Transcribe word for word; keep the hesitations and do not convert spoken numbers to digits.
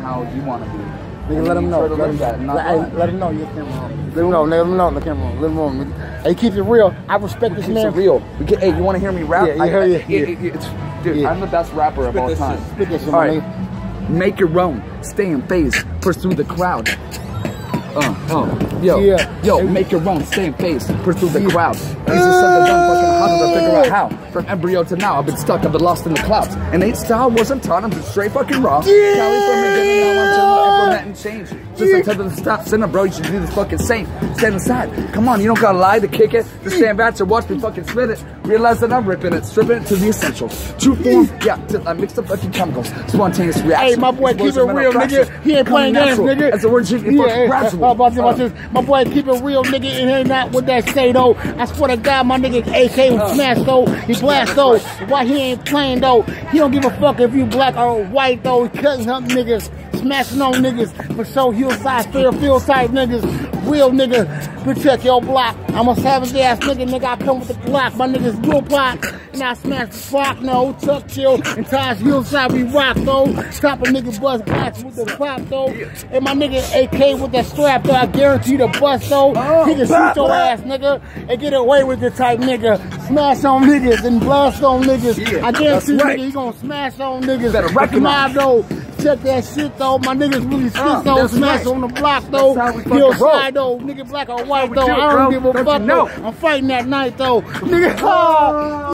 how you want to be. Nigga, let him know. Let him, let, let, let him know you're camera on. Let him know. Let him know. Let him know. Let him know. Nigga. Hey, keep it real. I respect this man. Keep it real. We get, hey, you want to hear me rap? Yeah, yeah, I, yeah. I, yeah. It, it, it's, dude, yeah. I'm the best rapper of all time. Spit this shit, all right. Make your own. Stay in phase. Pursue the crowd. Uh, uh, yo, yeah. yo, make your own, stay in phase, pursue the crowd. Easy said the done, fucking how did I figure out how? From embryo to now, I've been stuck, I've been lost in the clouds. And ain't style wasn't taught, I'm just straight fucking raw. Yeah. Cali from the beginning, now I'm trying to implement and change. Just yeah. until the stop sinner, bro, you should do this fucking same. Stand aside, come on, you don't gotta lie to kick it. Just stand back to watch me fucking spit it. Realize that I'm ripping it, stripping it to the essentials. True form, yeah, till I mix up fucking chemicals. Spontaneous reaction. Hey, my boy, keep it real, nigga. He ain't playing games, nigga. As the word you yeah, fucking gradual. Uh, watch this, watch this. My boy, keep it real, nigga. It ain't not what that say, though. I swear to God, my nigga A K was uh, smashed, though. He blast, though. Why he ain't playing, though? He don't give a fuck if you black or white, though. He cutting up niggas, smashing on niggas. For sure, hillside, Fairfield type niggas. Real nigga, protect your block. I'm a savage ass nigga, nigga. I come with the block. My niggas dual block. And I smash the block, no. Tuck, chill, and Taj hillside, we rock, though. Stop a nigga bust blacks with the pop, though. And my nigga A K with that strap, though. I guarantee you the bust, though. Oh, he can shoot your ass, nigga, and get away with the type nigga. Smash on niggas and blast on niggas. Yeah, I guarantee you, right. nigga, he gonna smash on niggas. Better recognize, though. Check that shit, though. My niggas really spit, uh, though. Smash right. on the block, though. Hillside, though. Nigga black or white, though. I don't give a fuck, though. I'm fighting that night, though. Nigga,